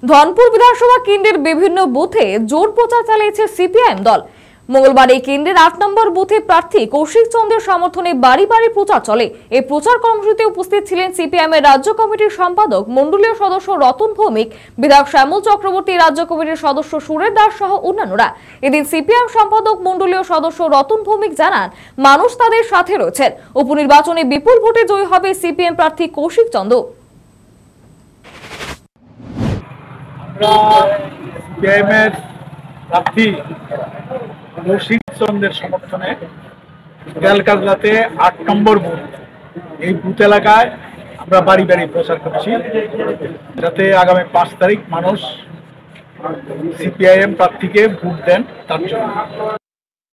ধনপুর বিধানসভা কেন্দ্রের বিভিন্ন বুথে জোর প্রচার চালিয়েছে সিপিআইএম দল। মঙ্গলবার এই কেন্দ্রের ৮ নম্বর বুথে প্রার্থী কৌশিক চন্দ্রের সমর্থনে বাড়ি বাড়ি প্রচার চলে। এই প্রচার কর্মসূচিতে উপস্থিত ছিলেন সিপিআইএম এর রাজ্য কমিটির সম্পাদক মন্ডলীয় সদস্য রতন ভৌমিক, বিধায়ক শ্যামল চক্রবর্তী, রাজ্য কমিটির সদস্য সুরেশ দাস সহ অন্যান্যরা। এদিন সিপিআইএম সম্পাদক মন্ডলীয় সদস্য রতন ভৌমিক জানান, মানুষ তাদের সাথে রয়েছেন। উপনির্বাচনে বিপুল ভোটে জয়ী হবে সিপিএম প্রার্থী কৌশিক চন্দ্র। সিপিআইএমের প্রার্থী কৌশিক চন্দ্রের সমর্থনে বেলকাজলাতে ৮ নম্বর বুথ, এই বুথ এলাকায় আমরা বাড়ি বাড়ি প্রচার করছি, যাতে আগামী ৫ তারিখ মানুষ সিপিআইএম প্রার্থীকে ভোট দেন তার জন্য।